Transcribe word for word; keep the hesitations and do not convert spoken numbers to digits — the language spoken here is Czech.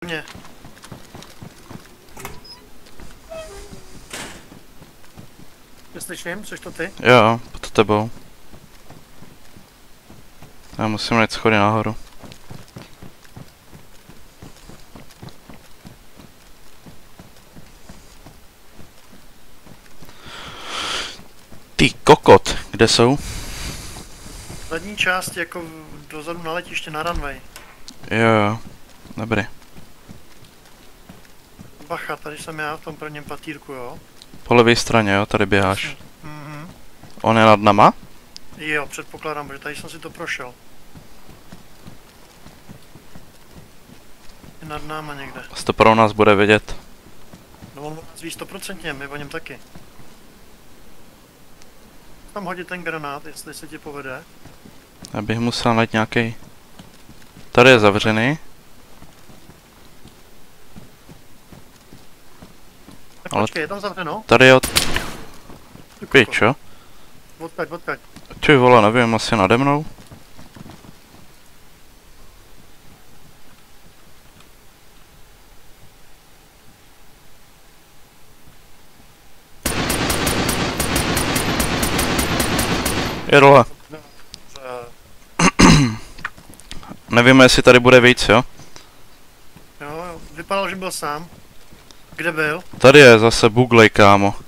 Mě. Slyším, což to ty? Jo, pod tebou. Já musím najít schody nahoru. Ty kokot, kde jsou? Zadní část jako dozadu na letiště na runway. Jo, jo, dobrý. Bacha, tady jsem já v tom prvním patýrku, jo? Po levé straně, jo, tady běháš. Mhm. On je nad nama? Jo, předpokládám, že tady jsem si to prošel. Je nad náma někde. To pro nás bude vidět. No on nás ví stoprocentně, my o něm taky. Tam hodit ten granát, jestli se ti povede. Já bych musel najít nějaký. Tady je zavřený. Tak Ale počkej, je tam zavřeno? Tady je od... Ty kokos. Pič, jo? Odkaď, odkaď. Ty vole, nevím, asi nade mnou. Je dole. Nevíme, jestli tady bude víc, jo? Jo, jo, vypadal, že byl sám. Kde byl? Tady je zase buglej, kámo.